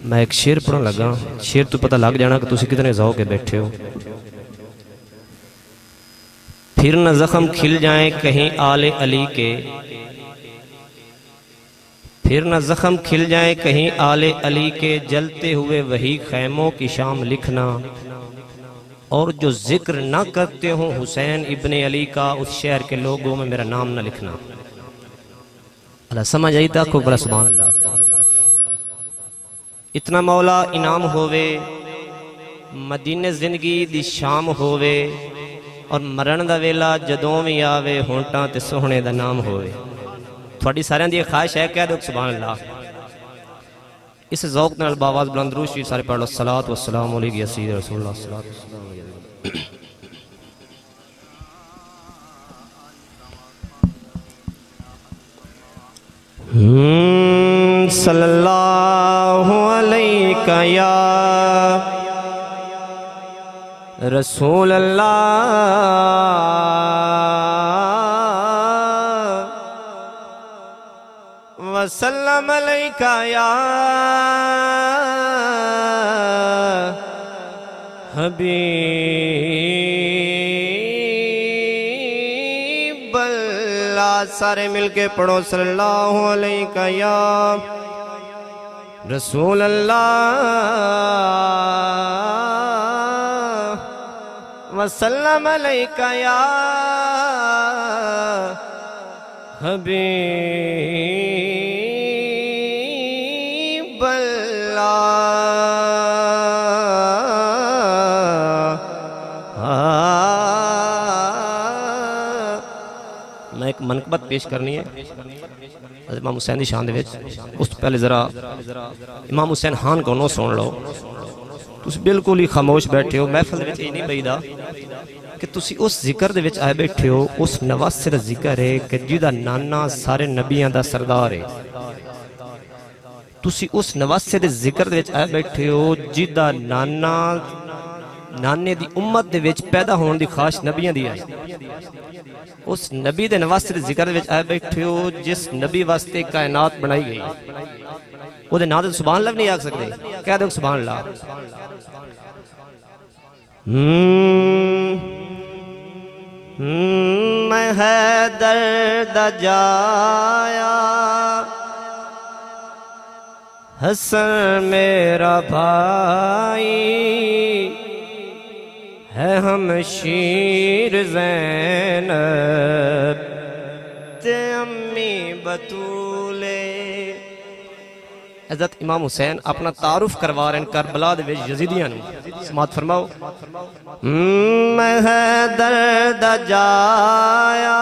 میں ایک شعر پڑھن لگا، شعر تو پتہ لگ جانا کہ تسی کتنے ذوق کے بیٹھے ہو۔ پھر نہ زخم کھل جائیں کہیں آل علی کے، پھر نہ زخم کھل جائیں کہیں آل علی کے، جلتے ہوئے وہی خیموں کی شام لکھنا، اور جو ذکر نہ کرتے ہوں حسین ابن علی کا، اس شہر کے لوگوں میں میرا نام نہ لکھنا۔ اللہ سمجھ آئی تک کو بڑا سبحان اللہ۔ اتنا مولا انعام ہووے، مدینے زندگی دی شام ہووے، اور مرن دا ویلا جدوں بھی آوے ہونٹاں تے سوہنے دا نام ہووے۔ تھوڑی سارے دی خواہش ہے کہہ دو سبحان اللہ۔ اس ذوق نال باواز بلند روح شریف سارے پڑھ لو الصلاۃ والسلام علیک یا سید رسول اللہ صلی اللہ علیہ وسلم۔ صلی اللہ علیہ یا رسول اللہ، وسلم علیکہ یا حبیب اللہ۔ سارے مل کے پڑھو صلی اللہ علیہ یا رسول اللہ، وسلم علیکہ یا حبیب اللہ۔ میں ایک منقبت پیش کرنی ہے امام حسین دی شان دے وچ، اس پہلے ذرا امام حسین خان کو نو سن لو۔ تسی بالکل ہی خاموش بیٹھے ہو، محفل دے وچ یہ نہیں بھئیدا کہ تسی اس ذکر دے وچ آئے بیٹھے ہو، اس نواسے دا ذکر ہے کہ جیدہ نانا سارے نبیان دا سردار ہے۔ تسی اس نواسے دے ذکر دے وچ آئے بیٹھے ہو جیدہ نانے دی امت دے وچ پیدا ہون دی خواہش نبیان دی آئی۔ اس نبی دے نواسے دے ذکر دے وچ آئے بیٹھے ہو جس نبی واسطے کائنات بنائی گئی۔ وہ دے نام دے سبحان اللہ نہیں آگ سکتے، کہہ دو سبحان اللہ۔ میں حیدر دا جایا، حسن میرا بھائی ہے، ہم شیر زینب تے امی بطولے۔ حضرت امام حسین اپنا تعارف کروا رہے ہیں کربلا دے وچ یزیدیاں نوں، سماعت فرماؤ۔ میں حیدر دا جایا،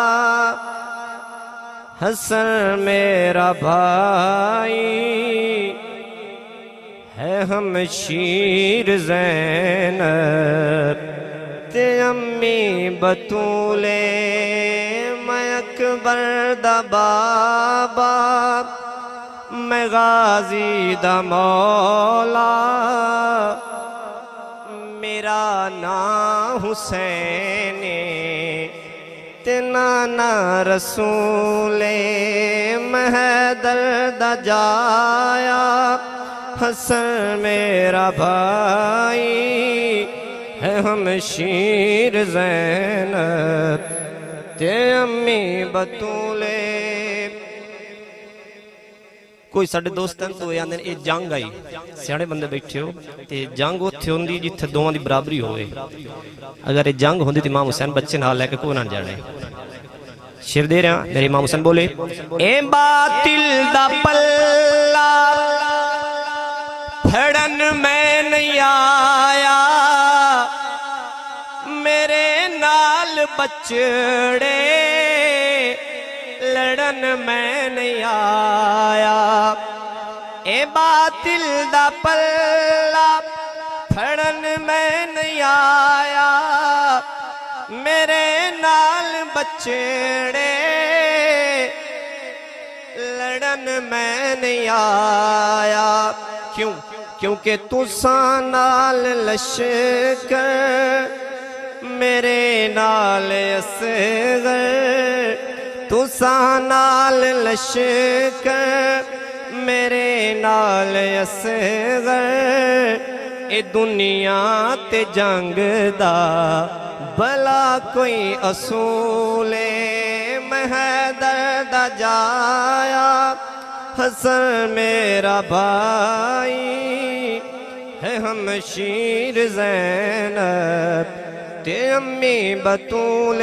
حسن میرا بھائی ہے، ہم شیر زینب تے امی بطولے۔ میں اکبر دا بابا، میں غازی دا مولا، میرا نام حسین تے نانا رسول۔ میں حیدر دا جایا، حسن میرا بھائی ہے، ہم شیر زینب تے امی بطولے۔ کوئی ساڑھے دوستان تو یاندے یہ جنگ آئی، سیاڑے بندے بیٹھے ہو، تے جنگ ہوتے ہوندی جتھے دوان دی برابری ہوئے۔ اگر یہ جنگ ہوندی تو امام حسین بچے نہ لے کے کوئی نہ جانے۔ شیر دے رہے ہیں میرے امام حسین بولے، اے باطل دا پلہ پھڑن میں نہیں آیا، میرے نال بچڑے لڑن میں نہیں آیا۔ اے باطل دا پلہ پھڑن میں نہیں آیا، میرے نال بچڑے لڑن میں نہیں آیا۔ کیوں؟ کیونکہ تساں نال لشکر میرے نال اصغر، تساں نال لشکر میرے نال اصغر اے دنیا تے جنگ دا بلا کوئی اصول میں حیدر دا جایا حسن میرا بھائی ہے ہمشیر زینب تے امی بطول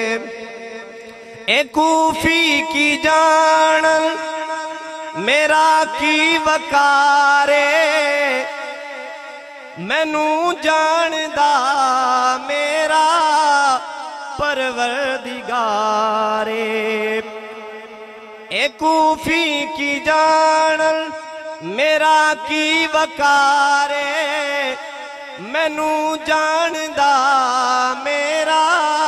اے کوفی کی جان میرا کی وقارے مینو جاندا میرا پروردگارے اے کوفی کی جان میرا کی وقارے مینو جاندا میرا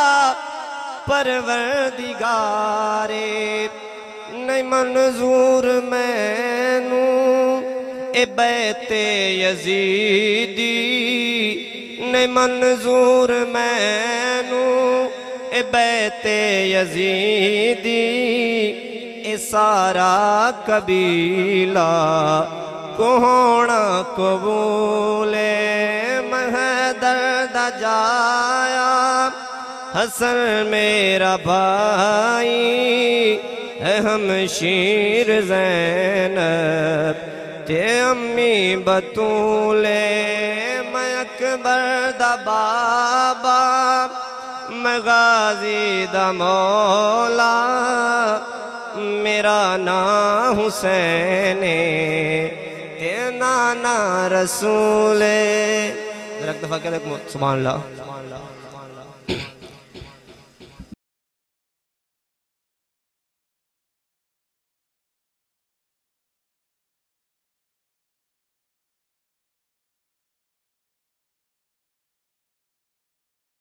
پروردگارے نہیں منظور مینو اے بیت یزیدی نہیں منظور مینو اے بیت یزیدی اے سارا قبیلہ کو ہونا قبول میں حیدر دا جایا حسن میرا بھائی ہے ہمشیر زینب تے امی بطول میں اکبر دا بابا میں غازی دا مولا میرا نام حسین تے نانا رسول. ایک دفعہ کہہ دے سبحان اللہ.